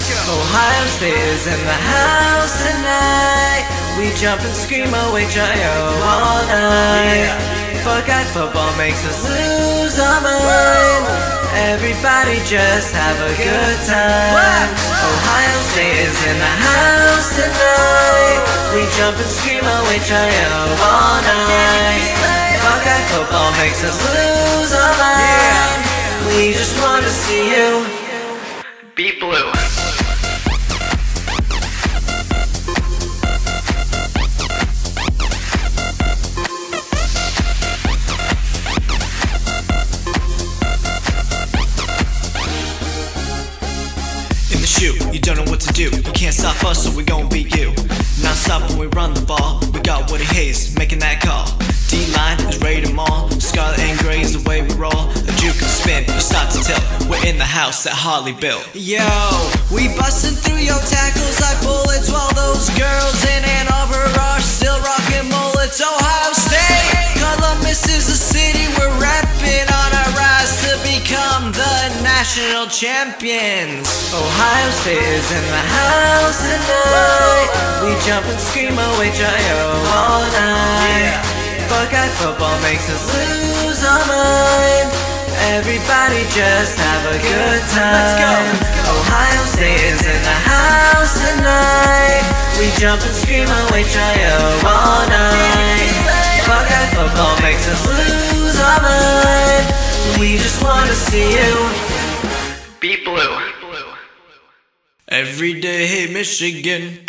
Ohio State is in the house tonight. We jump and scream OHIO all night. Buckeye football makes us lose our mind. Everybody just have a good time. Ohio State is in the house tonight. We jump and scream OHIO all night. Buckeye football makes us lose our mind. We just want to see you be blue. In the shoe, you don't know what to do. You can't stop us, so we gon' beat you. Non-stop when we run the ball. We got Woody Hayes making that call. D-line is ready to maul. Scarlet and Grey is the way we roll. A juke and spin, you start to tilt. We're in the house that Harley built. Yo, we bustin' through your tackles like bullets, while those girls in Ann Arbor are still rockin' mullets. Ohio State, Columbus is the city we're reppin' on our rise to become the national champions. Ohio State is in the house tonight. We jump and scream OHIO all night. Buckeye football makes us lose our mind. Everybody just have a good time. Ohio State is in the house tonight. We jump and scream OHIO all night. Buckeye football makes us lose our mind. We just want to see you be blue. Every day, Michigan.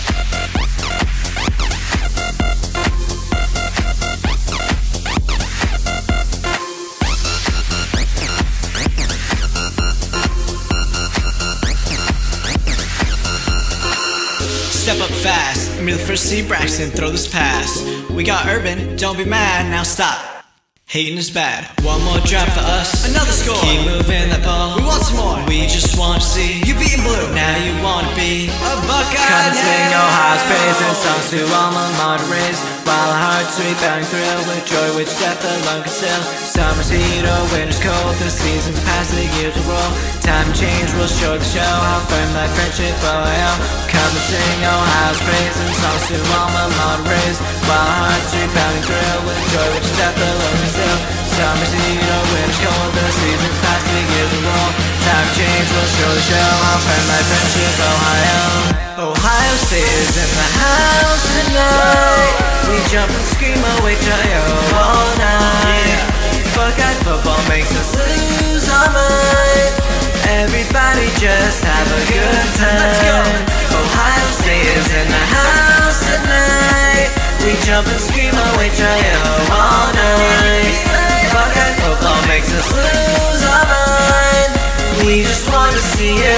Step up fast, and be the first to see Braxton throw this pass. We got Urban, don't be mad, now stop. Hating is bad. One more drive for us, another score. Keep moving that ball, we want some more. We just want to see you beating blue. Now you want to be a Buckeye. Come and sing Ohio's praise and songs to alma mater raise. While our hearts sweep bounding thrill with joy which death alone can still. Summer's heat or winter's cold, the seasons pass, the years will roll. Time and change will show the show how firm thy friendship Ohio. Come and sing Ohio's praise and songs to alma mater raise. While our hearts sweep bounding thrill with joy which death alone can still. Summer's heat or winter's cold, the seasons pass, the years will roll. Time and change will show the show how firm thy friendship Ohio. Ohio State is in the house tonight. We jump and scream OHIO all night. Buckeye football makes us lose our mind. Everybody just have a good time. Ohio State is in the house tonight. We jump and scream OHIO all night. Buckeye football makes us lose our mind. We just want to see you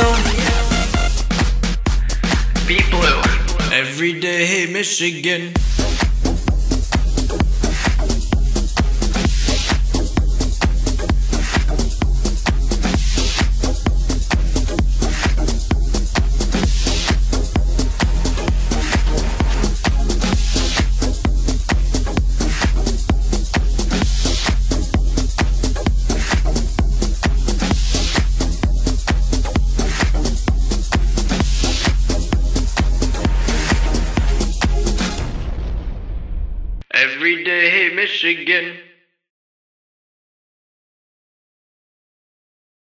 be blue. Every day, Michigan. Every day, Michigan.